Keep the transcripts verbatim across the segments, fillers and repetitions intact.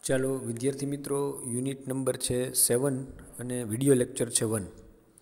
ચાલો વિદ્યાર્થી મિત્રો, યુનિટ નંબર છે સેવન અને વિડિયો લેક્ચર છે વન.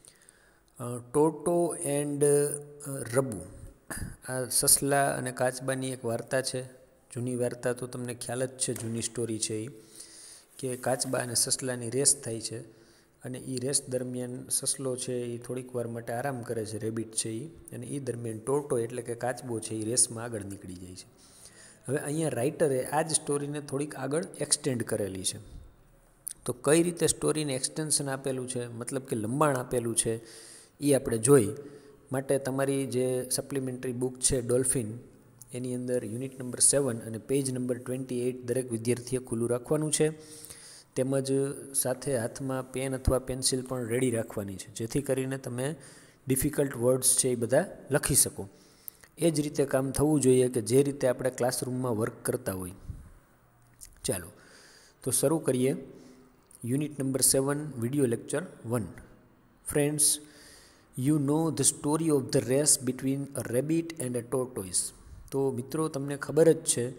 Toto and Rabu. આ સસલા અને કાચબાની એક વાર્તા છે. જૂની વાર્તા તો તમને ખ્યાલ જ છે, જૂની સ્ટોરી છે એ, કે કાચબા અને સસલાની રેસ થાય છે અને એ રેસ દરમિયાન સસલો છે એ થોડીક વાર માટે આરામ કરે છે, રેબિટ છે એ, અને એ દરમિયાન ટોટો એટલે કે કાચબો છે એ રેસમાં આગળ નીકળી જાય છે. હવે અહીંયા રાઇટરે આ જ સ્ટોરીને થોડીક આગળ એક્સટેન્ડ કરેલી છે. તો કઈ રીતે સ્ટોરીને એક્સટેન્શન આપેલું છે, મતલબ કે લંબાણ આપેલું છે, એ આપણે જોઈ માટે તમારી જે સપ્લિમેન્ટરી બુક છે ડોલ્ફિન, એની અંદર યુનિટ નંબર સેવન અને પેજ નંબર ટ્વેન્ટી એઇટ દરેક વિદ્યાર્થીએ ખુલ્લું રાખવાનું છે. તેમજ સાથે હાથમાં પેન અથવા પેન્સિલ પણ રેડી રાખવાની છે, જેથી કરીને તમે ડિફિકલ્ટ વર્ડ્સ છે એ બધા લખી શકો. એ જ રીતે કામ થવું જોઈએ કે જે રીતે આપણે ક્લાસરૂમમાં વર્ક કરતા હોય. ચાલો તો શરૂ કરીએ unit number seven video lecture one. Friends, you know the story of the race between a rabbit and a tortoise. તો મિત્રો, તમને ખબર જ છે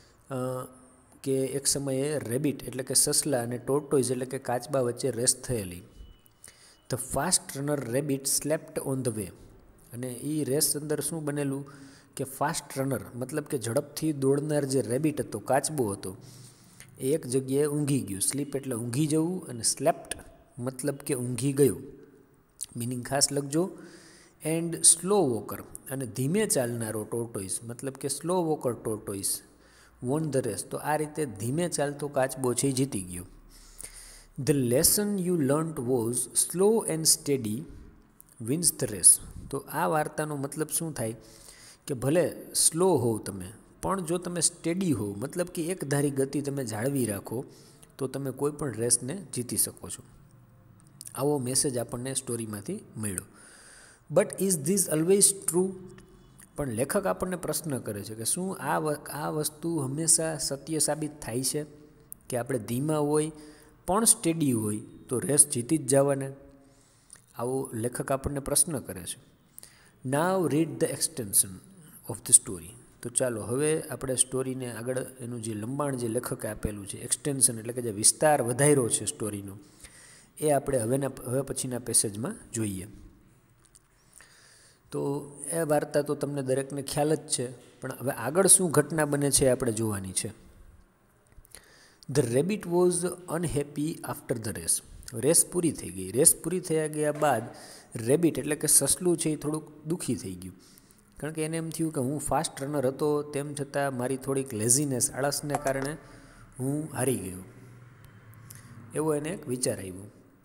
કે એક સમયે રેબિટ એટલે કે સસલા અને ટોર્ટોઇસ એટલે કે કાચબા વચ્ચે રેસ થયેલી. The fast runner rabbit slept on the way. અને એ રેસ અંદર શું બનેલું કે ફાસ્ટ રનર મતલબ કે ઝડપથી દોડનાર જે રેબિટ હતો, કાચબો હતો, એ એક જગ્યાએ ઊંઘી ગયું. સ્લીપ એટલે ઊંઘી જવું, અને સ્લેપ્ટ મતલબ કે ઊંઘી ગયું. મિનિંગ ખાસ લખજો. એન્ડ સ્લો વોકર અને ધીમે ચાલનારો ટોર્ટોઇસ મતલબ કે slow walker tortoise won the race. તો આ રીતે ધીમે ચાલતો કાચબો છે જીતી ગયો. The lesson you learnt was slow and steady wins the race. તો આ વાર્તાનો મતલબ શું થાય કે ભલે સ્લો હોવ તમે, પણ જો તમે સ્ટેડી હોવ મતલબ કે એક ધારી ગતિ તમે જાળવી રાખો, તો તમે કોઈ પણ રેસને જીતી શકો છો. આવો મેસેજ આપણને સ્ટોરીમાંથી મળ્યો. But is this always true? પણ લેખક આપણને પ્રશ્ન કરે છે કે શું આ આ વસ્તુ હંમેશા સત્ય સાબિત થાય છે કે આપણે ધીમા હોય પણ સ્ટેડી હોય તો રેસ જીતી જ જવાને? આવો લેખક આપણને પ્રશ્ન કરે છે. Now read the extension of the story. તો ચાલો હવે આપણે સ્ટોરીને આગળ એનું જે લંબાણ જે લેખકે આપેલું છે, એક્સટેન્શન એટલે કે જે વિસ્તાર વધાર્યો છે સ્ટોરીનો, એ આપણે હવેના હવે પછીના પેસેજમાં જોઈએ. તો એ વાર્તા તો તમને દરેકને ખ્યાલ જ છે, પણ હવે આગળ શું ઘટના બને છે આપણે જોવાની છે. The rabbit was unhappy after the race. Race પૂરી થઈ ગઈ. રેસ પૂરી થયા ગયા બાદ રેબિટ એટલે કે સસલું છે એ થોડુંક દુઃખી થઈ ગયું, કારણ કે એને એમ થયું કે હું ફાસ્ટ રનર હતો, તેમ છતાં મારી થોડીક લેઝીનેસ, આળસને કારણે હું હારી ગયો, એવો એને એક વિચાર આવ્યો.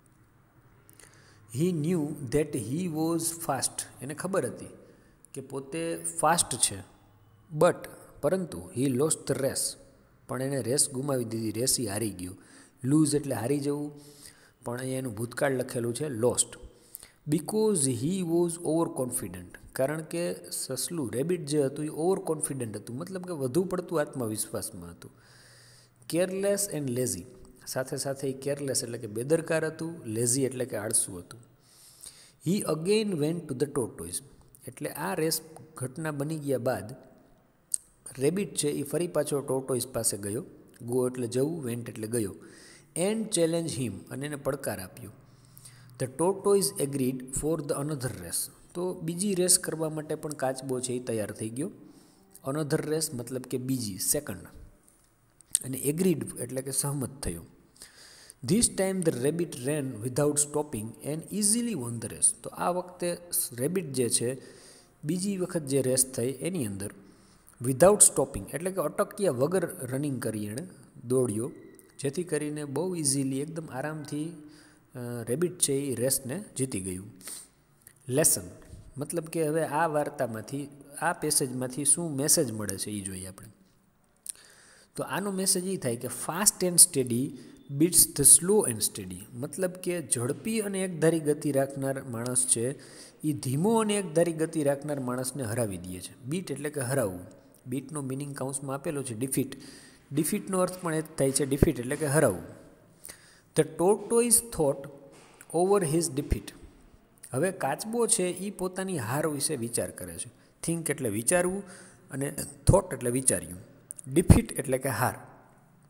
He knew that he was fast. એને ખબર હતી કે પોતે ફાસ્ટ છે, બટ પરંતુ હી લોસ્ટ ધ રેસ. પણ એને રેસ ગુમાવી દીધી, રેસ એ હારી ગયો. લૂઝ એટલે હારી જવું, પણ અહીંયા એનું ભૂતકાળ લખેલું છે lost. Because he was over confident. કારણ કે સસલું રેબિટ જે હતું એ ઓવર કોન્ફિડન્ટ હતું, મતલબ કે વધુ પડતું આત્મવિશ્વાસમાં હતું. Careless and lazy. સાથે સાથે એ કેરલેસ એટલે કે બેદરકાર હતું, લેઝી એટલે કે આળસુ હતું. He again went to the tortoise. એટલે આ રેસ ઘટના બની ગયા બાદ રેબિટ છે એ ફરી પાછો ટોર્ટોઇસ પાસે ગયો. ગો એટલે જવું, વેન્ટ એટલે ગયો. એન્ડ ચેલેન્જ હિમ, અને એને પડકાર આપ્યો. The tortoise agreed for the another race. તો બીજી રેસ કરવા માટે પણ કાચબો છે એ તૈયાર થઈ ગયો. અનધર રેસ મતલબ કે બીજી, સેકન્ડ. અને એગ્રીડ એટલે કે સહમત થયો. This time the rabbit ran without stopping and easily won the race. તો આ વખતે રેબિટ જે છે બીજી વખત જે રેસ થઈ એની અંદર વિધાઉટ સ્ટોપિંગ એટલે કે અટક્યા વગર રનિંગ કરી, એણે દોડ્યો, જેથી કરીને બહુ ઇઝીલી એકદમ આરામથી રેબિટ છે એ રેસને જીતી ગયું. લેસન મતલબ કે હવે આ વાર્તામાંથી, આ પેસેજમાંથી શું મેસેજ મળે છે એ જોઈએ આપણે. તો આનો મેસેજ એ થાય કે fast and steady beats the slow and steady. મતલબ કે ઝડપી અને એકધારી ગતિ રાખનાર માણસ છે એ ધીમો અને એકધારી ગતિ રાખનાર માણસને હરાવી દે છે. બીટ એટલે કે હરાવવું. બીટનો મિનિંગ કાઉન્સમાં આપેલો છે ડિફીટ. ડિફીટનો અર્થ પણ એ જ થાય છે, ડિફીટ એટલે કે હરાવવું. The tortoise thought over his defeat. હવે કાચબો છે એ પોતાની હાર વિશે વિચાર કરે છે. થિંક એટલે વિચારવું, અને થોટ એટલે વિચાર્યું. ડિફીટ એટલે કે હાર.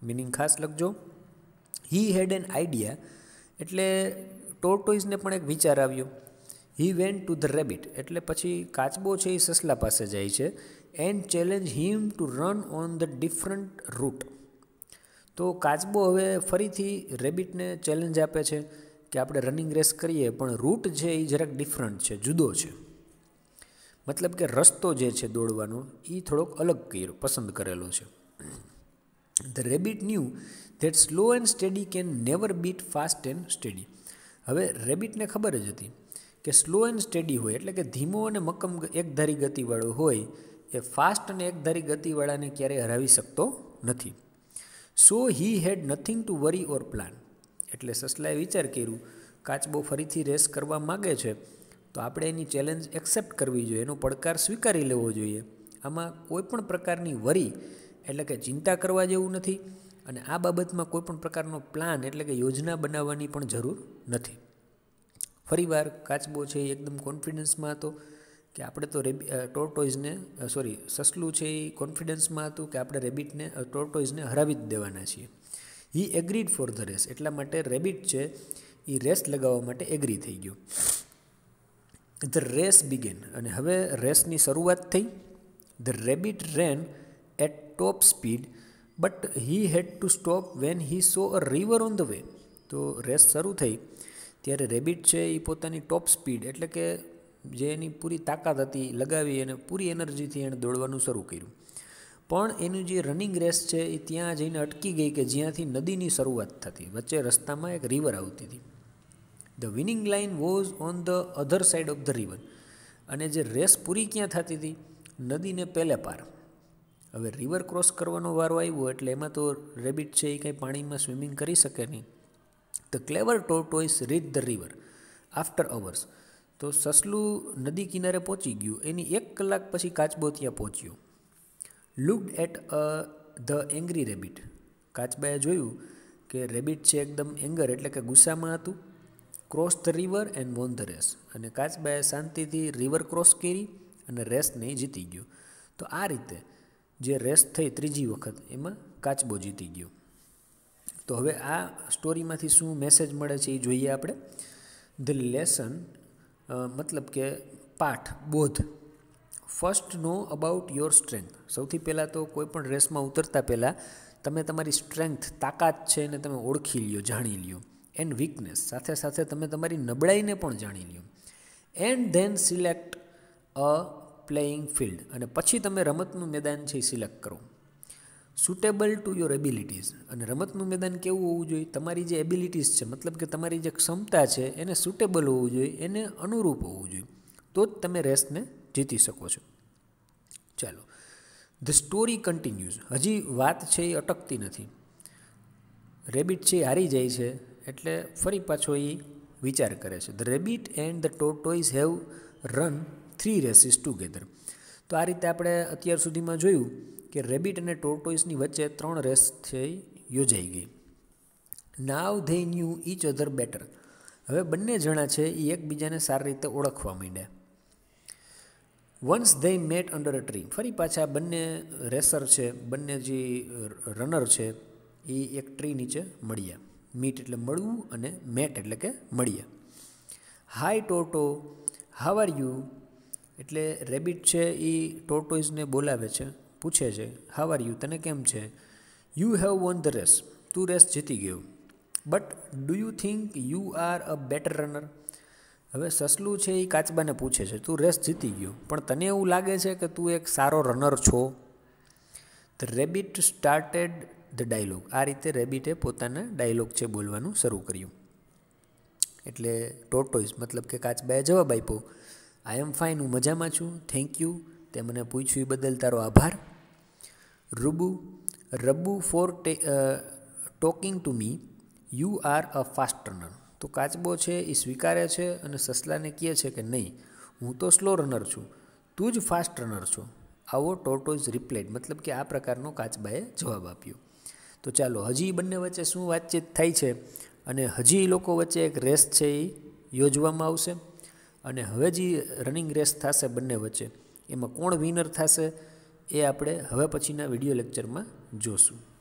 મિનિંગ ખાસ લખજો. હી હેડ એન આઈડિયા એટલે ટોર્ટોઇઝને પણ એક વિચાર આવ્યો. He went to the rabbit એટલે પછી કાચબો છે એ સસલા પાસે જાય છે. And challenge him to run on the different route. તો કાચબો હવે ફરીથી રેબિટને ચેલેન્જ આપે છે કે આપણે રનિંગ રેસ કરીએ પણ રૂટ છે એ જરાક ડિફરન્ટ છે, જુદો છે. મતલબ કે રસ્તો જે છે દોડવાનો એ થોડોક અલગ કર્યો, પસંદ કરેલો છે. The rabbit knew that slow and steady can never beat fast and steady. હવે રેબિટને ખબર જ હતી કે સ્લો એન્ડ સ્ટેડી હોય એટલે કે ધીમો અને મક્કમ એકધારી ગતિવાળો હોય એ ફાસ્ટ અને એકધારી ગતિવાળાને ક્યારેય હરાવી શકતો નથી. So he had nothing to worry or plan. એટલે સસલાએ વિચાર કર્યું કાચબો ફરીથી રેસ કરવા માગે છે તો આપણે એની ચેલેન્જ એક્સેપ્ટ કરવી જોઈએ, એનો પડકાર સ્વીકારી લેવો જોઈએ. આમાં કોઈ પણ પ્રકારની વરી એટલે કે ચિંતા કરવા જેવું નથી અને આ બાબતમાં કોઈ પણ પ્રકારનો પ્લાન એટલે કે યોજના બનાવવાની પણ જરૂર નથી. ફરીવાર કાચબો છે એ એકદમ કોન્ફિડન્સમાં હતો કે આપણે તો રેબી ટોર્ટોઇઝને સોરી સસલું છે એ કોન્ફિડન્સમાં હતું કે આપણે રેબિટને ટોર્ટોઇઝને હરાવી જ દેવાના છીએ. He agreed for the race એટલા માટે રેબિટ છે એ રેસ લગાવવા માટે એગ્રી થઈ ગયો. ધ રેસ બિગેન અને હવે રેસની શરૂઆત થઈ. The rabbit ran at top speed but he had to stop when he saw a river on the way. તો રેસ શરૂ થઈ ત્યારે રેબિટ છે એ પોતાની ટોપ સ્પીડ એટલે કે જે એની પૂરી તાકાત હતી લગાવી અને પૂરી એનર્જીથી એણે દોડવાનું શરૂ કર્યું. પણ એનું જે રનિંગ રેસ છે એ ત્યાં જઈને અટકી ગઈ કે જ્યાંથી નદીની શરૂઆત થતી, વચ્ચે રસ્તામાં એક રિવર આવતી હતી. The winning line was on the other side of the river. અને જે રેસ પૂરી ક્યાં થતી હતી? નદીને પેલે પાર. હવે રિવર ક્રોસ કરવાનો વારો આવ્યો એટલે એમાં તો રેબિટ છે એ કંઈ પાણીમાં સ્વિમિંગ કરી શકે નહીં. The clever tortoise reach the river after hours. તો સસલું નદી કિનારે પહોંચી ગયું. એની એક કલાક પછી કાચબો ત્યાં પહોંચ્યો. Looked at a the angry rabbit. કાચબાએ જોયું કે રેબિટ છે એકદમ એંગર એટલે કે ગુસ્સામાં હતું. Cross the river and won the race. અને કાચબાએ શાંતિથી રિવર ક્રોસ કરી અને રેસને જીતી ગયો. તો આ રીતે જે રેસ થઈ ત્રીજી વખત એમાં કાચબો જીતી ગયો. તો હવે આ સ્ટોરીમાંથી શું મેસેજ મળે છે એ જોઈએ આપણે. ધ લેસન મતલબ કે પાઠ, બોધ. First know about your strength. સૌથી પહેલાં તો કોઈ પણ રેસમાં ઉતરતા પહેલાં તમે તમારી સ્ટ્રેન્થ, તાકાત છે એને તમે ઓળખી લ્યો, જાણી લ્યો. એન્ડ વીકનેસ, સાથે સાથે તમે તમારી નબળાઈને પણ જાણી લ્યો. And then select a playing field. અને પછી તમે રમતનું મેદાન છે એ સિલેક્ટ કરો. Suitable to your abilities. અને રમતનું મેદાન કેવું હોવું જોઈએ? તમારી જે એબિલિટીઝ છે મતલબ કે તમારી જે ક્ષમતા છે એને સુટેબલ હોવું જોઈએ, એને અનુરૂપ હોવું જોઈએ. તો જ તમે રેસને જીતી શકો છો. ચાલો, ધ સ્ટોરી કન્ટિન્યુઝ. હજી વાત છે એ અટકતી નથી. રેબિટ છે એ હારી જાય છે એટલે ફરી પાછો એ વિચાર કરે છે. The rabbit and the tortoise have run three races together. તો આ રીતે આપણે અત્યાર સુધીમાં જોયું કે રેબિટ અને ટોર્ટોઇઝની વચ્ચે ત્રણ રેસ છે યોજાઈ ગઈ. Now they knew each other better. હવે બંને જણા છે એ એકબીજાને સારી રીતે ઓળખવા માંડ્યા. Once they met under a tree. ફરી પાછા બંને રેસર છે, બંને જે રનર છે એ એક ટ્રી નીચે મળ્યા. મીટ એટલે મળવું અને મેટ એટલે કે મળ્યા. Hi tortoise, how are you. એટલે રેબિટ છે એ ટોર્ટોઇઝને બોલાવે છે, પૂછે છે હાવ આર યુ, તને કેમ છે? You have won the race. તું રેસ જીતી ગયો. But do you think you are a better runner. હવે સસલું છે એ કાચબાને પૂછે છે તું રેસ જીતી ગયો પણ તને એવું લાગે છે કે તું એક સારો રનર છો? The rabbit started the dialogue. આ રીતે રેબિટે પોતાના ડાયલોગ છે બોલવાનું શરૂ કર્યું. એટલે ટોર્ટોઇઝ મતલબ કે કાચબાએ જવાબ આપ્યો, આઈ એમ ફાઇન, હું મજામાં છું, થેન્ક યુ, તે મને પૂછ્યું એ બદલ તારો આભાર. રૂબુ રબ્બુ for talking to me, you are a fast runner. તો કાચબો છે એ સ્વીકારે છે અને સસલાને કહે છે કે નહીં, હું તો સ્લો રનર છું, તું જ ફાસ્ટ રનર છો. આવો ટોર્ટોઇઝ રિપ્લાઇડ. મતલબ કે આ પ્રકારનો કાચબાએ જવાબ આપ્યો. તો ચાલો, હજી બંને વચ્ચે શું વાતચીત થાય છે અને હજી લોકો વચ્ચે એક રેસ છે એ યોજવામાં આવશે અને હવે જે રનિંગ રેસ થશે બંને વચ્ચે એમાં કોણ વિનર થશે એ આપણે હવે પછીના વિડીયો લેક્ચરમાં જોશું.